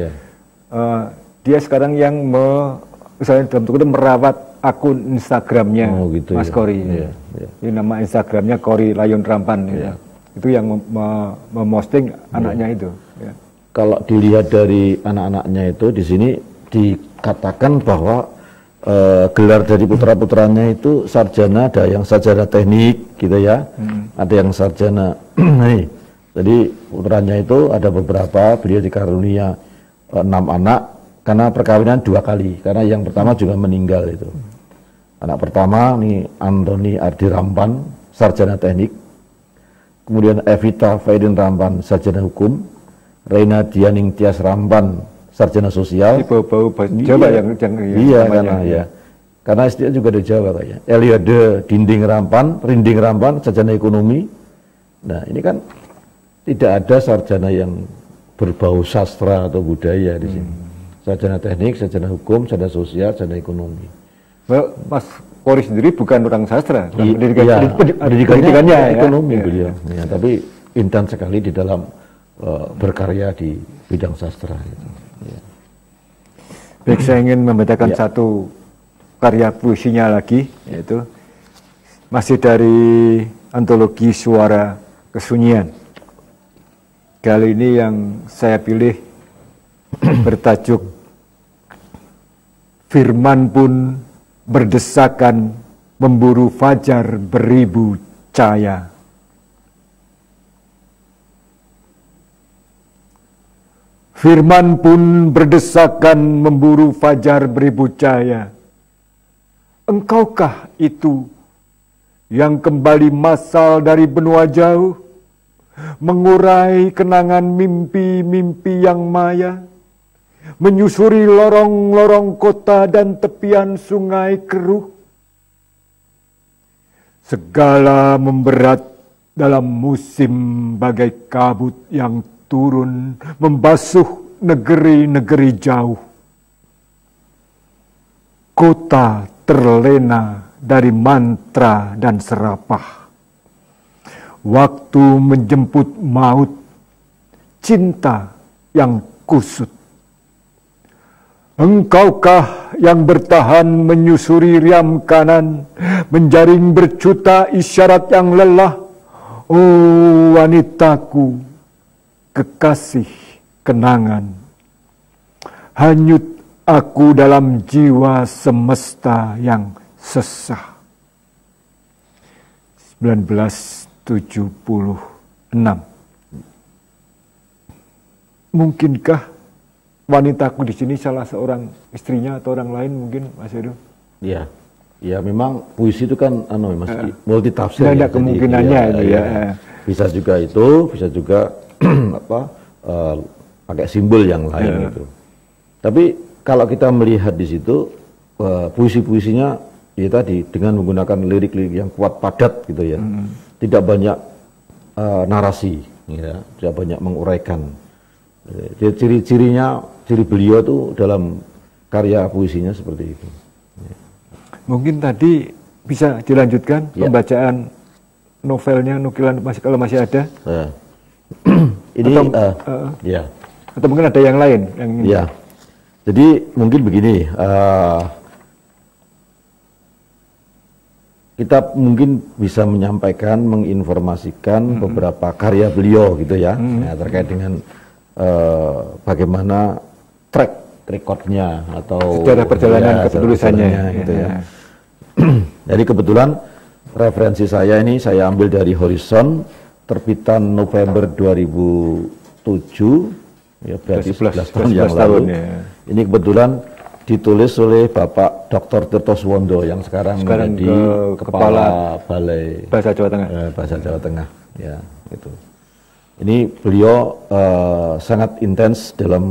Dia sekarang yang misalnya dalam tanda kutip merawat akun Instagramnya Mas Kori. Ini nama Instagramnya Kori Layon Rampan. Ya. Itu yang memosting anaknya itu. Ya. Kalau dilihat dari anak-anaknya itu di sini dikatakan bahwa gelar dari putra-putranya itu sarjana, ada yang sarjana teknik gitu ya, ada yang sarjana nih. Jadi putranya itu ada beberapa, beliau dikarunia 6 anak karena perkawinan 2 kali, karena yang pertama juga meninggal itu. Anak pertama nih Antoni Ardi Rampan, sarjana teknik, kemudian Evita Faidin Rampan, sarjana hukum, Reina Dianing Tias Rampan, sarjana sosial. Bau-bau Jawa yang iya karena ya. Karena istrinya juga dari Jawa kayaknya. Eliade Rinding Rampan, sarjana ekonomi. Nah, ini kan tidak ada sarjana yang berbau sastra atau budaya di sini. Sarjana teknik, sarjana hukum, sarjana sosial, sarjana ekonomi. Mas Kori sendiri bukan orang sastra, pendidikannya ekonomi beliau. Ya, tapi intens sekali di dalam berkarya di bidang sastra. Gitu. Ya. Baik, saya ingin membacakan satu karya puisinya lagi, yaitu masih dari antologi Suara Kesunyian. Kali ini yang saya pilih bertajuk Firman pun berdesakan memburu fajar beribu cahaya. Firman pun berdesakan memburu fajar beribu cahaya. Engkaukah itu yang kembali masal dari benua jauh, mengurai kenangan mimpi-mimpi yang maya, menyusuri lorong-lorong kota dan tepian sungai keruh? Segala memberat dalam musim bagai kabut yang turun membasuh negeri-negeri jauh. Kota terlena dari mantra dan serapah. Waktu menjemput maut, cinta yang kusut. Engkaukah yang bertahan menyusuri riam kanan, menjaring berjuta isyarat yang lelah? Oh wanitaku, kekasih kenangan. Hanyut aku dalam jiwa semesta yang sesah. 1976. Mungkinkah wanitaku di sini salah seorang istrinya atau orang lain mungkin, Mas Heru? Iya. Ya memang puisi itu kan Mas multi tafsir. Ada kemungkinannya itu ya. Bisa juga itu, bisa juga pakai simbol yang lain gitu. Tapi kalau kita melihat di situ puisi-puisinya ya tadi dengan menggunakan lirik-lirik yang kuat padat gitu ya. Tidak banyak narasi ya, tidak banyak menguraikan. Ciri-cirinya, ciri beliau tuh dalam karya puisinya seperti itu. Mungkin tadi bisa dilanjutkan pembacaan novelnya, nukilan kalau masih ada. Ini atau mungkin ada yang lain yang ingin. Ya. Jadi mungkin begini, kita mungkin bisa menyampaikan, menginformasikan beberapa karya beliau gitu ya, terkait dengan bagaimana track recordnya atau sejarah perjalanan kepenulisannya gitu ya. Jadi kebetulan referensi saya ini saya ambil dari Horizon, terbitan November 2007, ya berarti 11 tahun yang lalu. Ini kebetulan ditulis oleh Bapak Dr. Tirto Suwondo yang sekarang menjadi kepala Balai Bahasa Jawa Tengah. Bahasa Jawa Tengah, ya itu. Ini beliau sangat intens dalam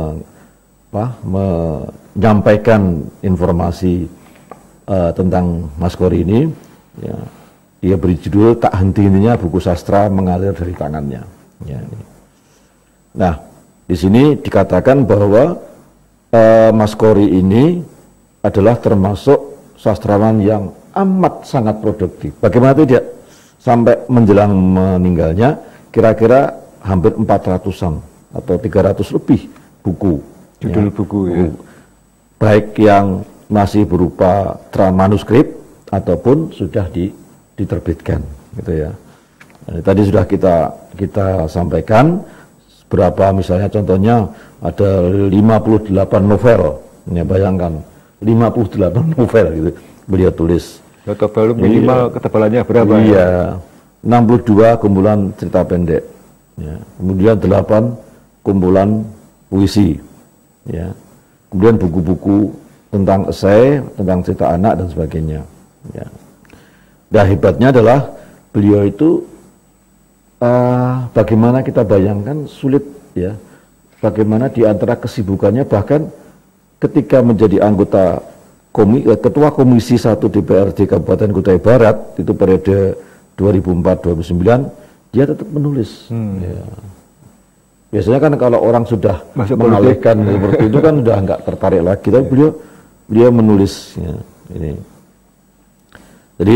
menyampaikan informasi tentang Mas Kori ini. Ya, dia beri judul Tak Henti-hentinya Buku Sastra Mengalir dari Tangannya. Ya, ini. Nah, di sini dikatakan bahwa Mas Kori ini adalah termasuk sastrawan yang amat sangat produktif. Bagaimana tidak sampai menjelang meninggalnya kira-kira hampir 400-an atau 300 lebih buku. Judul buku ya. Baik yang masih berupa manuskrip ataupun sudah diterbitkan gitu ya. Nah, tadi sudah kita sampaikan berapa, misalnya contohnya ada 58 novel. Ya, bayangkan 58 novel gitu beliau tulis. Tebal minimal ketebalannya berapa? Iya. 62 kumpulan cerita pendek. Ya. Kemudian 8 kumpulan puisi. Ya. Kemudian buku-buku tentang esai, tentang cerita anak dan sebagainya. Ya. Nah, hebatnya adalah beliau itu bagaimana kita bayangkan sulit ya. Bagaimana di antara kesibukannya bahkan ketika menjadi anggota ketua Komisi 1 DPRD Kabupaten Kutai Barat itu periode 2004-2009 dia tetap menulis. Ya. Biasanya kan kalau orang sudah mengalihkan seperti itu kan udah nggak tertarik lagi. Tapi beliau menulis ya, ini. Jadi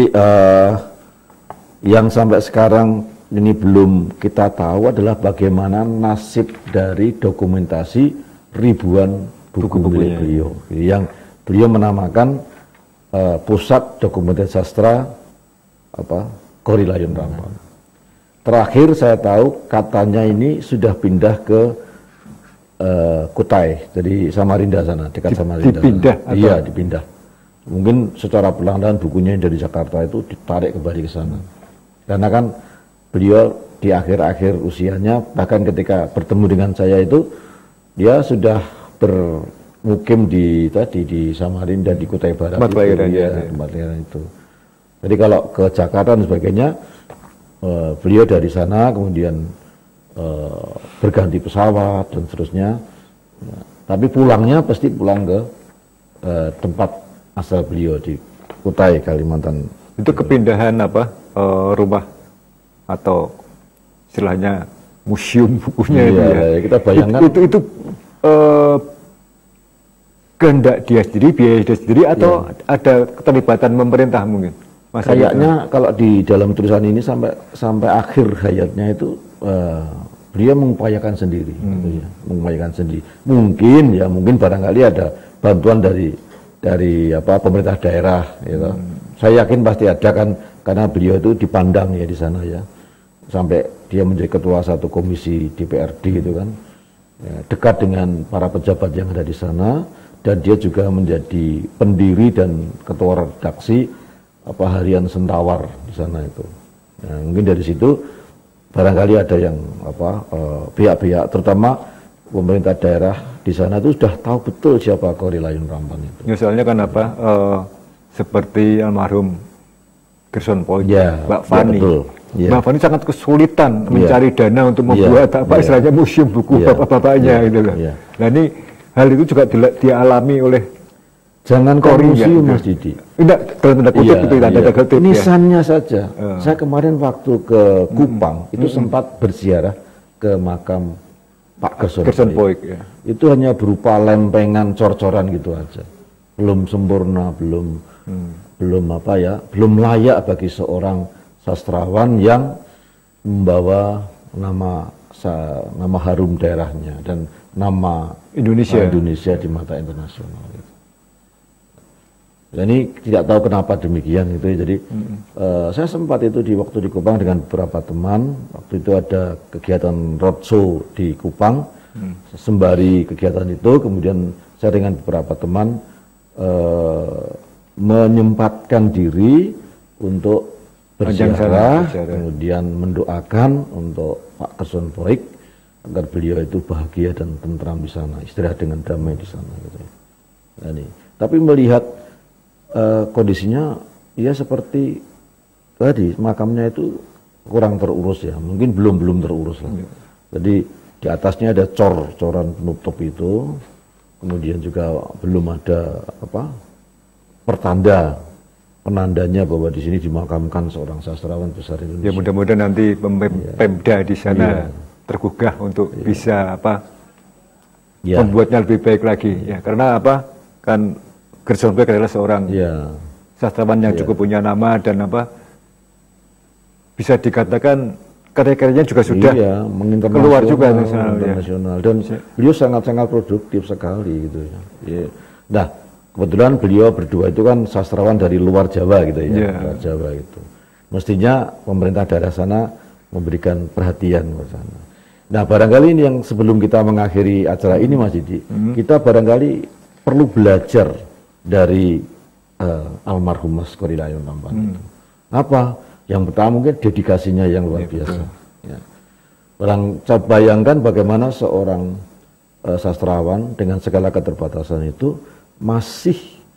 yang sampai sekarang ini belum kita tahu adalah bagaimana nasib dari dokumentasi ribuan buku milik beliau. Yang beliau menamakan Pusat Dokumentasi Sastra Kori Layun Rampan. Terakhir saya tahu katanya ini sudah pindah ke Kutai, jadi Samarinda sana, dekat Samarinda. Dipindah? Iya, dipindah. Mungkin secara perlahan bukanya yang dari Jakarta itu ditarik kembali ke sana. Karena kan beliau di akhir-akhir usianya, bahkan ketika bertemu dengan saya itu, dia sudah bermukim di Samarinda, di Kutai Barat. Tempat kelahiran itu. Jadi kalau ke Jakarta dan sebagainya, beliau dari sana kemudian berganti pesawat dan seterusnya. Tapi pulangnya pasti pulang ke tempat asal beliau di Kutai, Kalimantan. Itu kepindahan rumah atau istilahnya museum bukunya iya, itu ya. Kita bayangkan itu kehendak dia sendiri, biaya dia sendiri, atau ada keterlibatan pemerintah mungkin? Kayaknya kalau di dalam tulisan ini sampai akhir hayatnya itu beliau mengupayakan sendiri, gitu ya, mengupayakan sendiri. Mungkin barangkali ada bantuan dari pemerintah daerah, gitu. Saya yakin pasti ada kan, karena beliau itu dipandang ya di sana ya, sampai dia menjadi ketua satu komisi DPRD itu kan, ya, dekat dengan para pejabat yang ada di sana, dan dia juga menjadi pendiri dan ketua redaksi harian Sentawar di sana itu. Nah, mungkin dari situ barangkali ada yang pihak-pihak terutama pemerintah daerah di sana itu sudah tahu betul siapa Korrie Layun Rampan itu. Ya, soalnya kan seperti almarhum Gerson Poik, Mbak Fani. Ya. Mbak Fani sangat kesulitan mencari dana untuk membuat istilahnya museum buku bapak-bapaknya gitu loh. Nah, ini hal itu juga dialami oleh jangan museum Mas Didi. Tidak, dalam tanda kutip itu tanda kutip. Nisannya saja. Saya kemarin waktu ke Kupang itu sempat berziarah ke makam Pak Gerson Poik. Ya. Itu hanya berupa lempengan cor-coran gitu aja. Belum sempurna, belum layak bagi seorang sastrawan yang membawa nama harum daerahnya dan nama Indonesia di mata internasional. Gitu. Dan ini tidak tahu kenapa demikian gitu. Jadi saya sempat itu waktu di Kupang dengan beberapa teman. Waktu itu ada kegiatan roadshow di Kupang. Sembari kegiatan itu, kemudian saya dengan beberapa teman menyempatkan diri untuk berziarah, kemudian mendoakan untuk Pak Gerson Poik agar beliau itu bahagia dan tentram di sana, istirahat dengan damai di sana. Gitu. Nah, tapi melihat kondisinya, ya seperti tadi makamnya itu kurang terurus ya, mungkin belum terurus lah. Jadi di atasnya ada coran penutup itu, kemudian juga belum ada penandanya bahwa di sini dimakamkan seorang sastrawan besar Indonesia. Ya, mudah-mudahan nanti Pemda di sana tergugah untuk bisa membuatnya lebih baik lagi. Ya, karena kan Gerson Poik adalah seorang sastrawan yang cukup punya nama dan bisa dikatakan karya-karyanya juga sudah keluar juga internasional. Dan beliau sangat-sangat produktif sekali gitu ya. Nah, kebetulan beliau berdua itu kan sastrawan dari luar Jawa gitu ya, luar Jawa itu. Mestinya pemerintah daerah sana memberikan perhatian ke sana. Nah, barangkali ini yang sebelum kita mengakhiri acara ini Mas Didi, kita barangkali perlu belajar dari almarhum Mas Korrie Layun Rampan itu. Apa? Yang pertama mungkin dedikasinya yang luar biasa. Ya. Saya bayangkan bagaimana seorang sastrawan dengan segala keterbatasan itu masih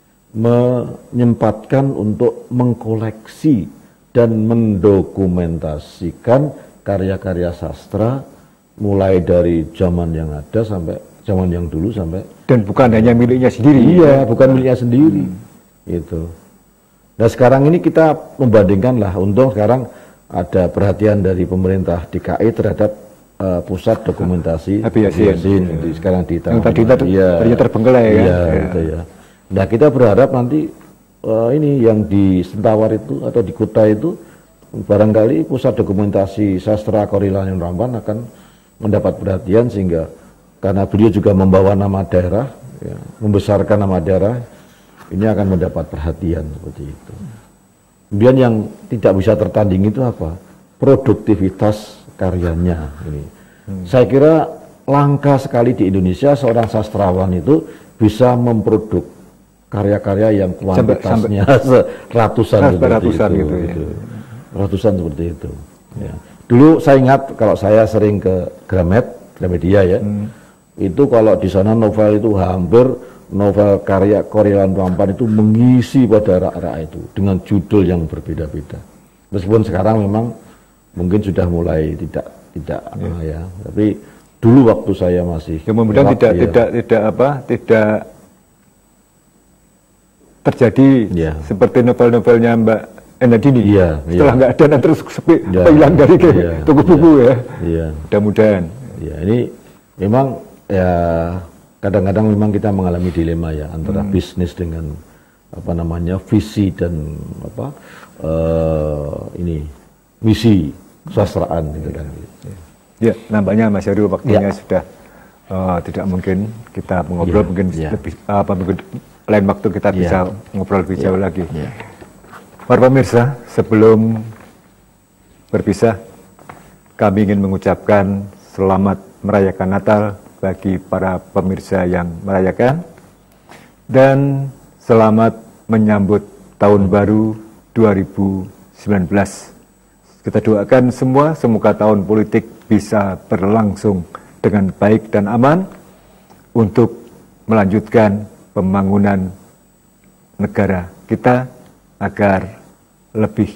menyempatkan untuk mengkoleksi dan mendokumentasikan karya-karya sastra mulai dari zaman yang ada sampai zaman yang dulu sampai, dan bukan hanya miliknya sendiri. Iya, bukan miliknya sendiri. Itu. Nah, sekarang ini kita membandingkan lah, untung sekarang ada perhatian dari pemerintah DKI terhadap pusat dokumentasi Habib Yasin sekarang di tanah. Tadinya terbengkelai kan. Gitu ya. Nah, kita berharap nanti ini yang di Sentawar itu atau di Kuta itu barangkali pusat dokumentasi sastra Korrie Layun Rampan akan mendapat perhatian, sehingga karena beliau juga membawa nama daerah, membesarkan nama daerah, ini akan mendapat perhatian seperti itu. Kemudian yang tidak bisa tertanding itu apa? Produktivitas karyanya ini. Saya kira langka sekali di Indonesia seorang sastrawan itu bisa memproduk karya-karya yang kuantitasnya ratusan seperti itu. Ratusan seperti itu. Ya. Dulu saya ingat kalau saya sering ke Gramedia ya, itu kalau di sana novel itu hampir novel karya Korrie Layun Rampan itu mengisi pada rak-rak itu dengan judul yang berbeda-beda. Meskipun sekarang memang mungkin sudah mulai tidak ya, tapi dulu waktu saya masih kemudian tidak terjadi seperti novel-novelnya Mbak dini. Iya, Setelah nggak ada, dan terus sepi, ya, hilang dari toko buku ya. Iya. Mudah-mudahan. Ya, ini memang ya kadang-kadang memang kita mengalami dilema ya antara bisnis dengan apa namanya visi dan apa ini misi kesastraan gitu kan. Ya, nampaknya Mas Heru waktunya sudah tidak mungkin kita mengobrol, mungkin lebih minggu lain waktu kita bisa ngobrol lebih jauh lagi. Para pemirsa, sebelum berpisah, kami ingin mengucapkan selamat merayakan Natal bagi para pemirsa yang merayakan, dan selamat menyambut tahun baru 2019. Kita doakan semua, semoga tahun politik bisa berlangsung dengan baik dan aman untuk melanjutkan pembangunan negara kita agar lebih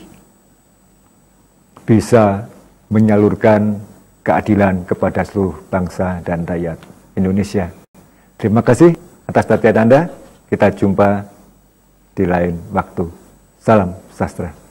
bisa menyalurkan keadilan kepada seluruh bangsa dan rakyat Indonesia. Terima kasih atas perhatian Anda. Kita jumpa di lain waktu. Salam sastra.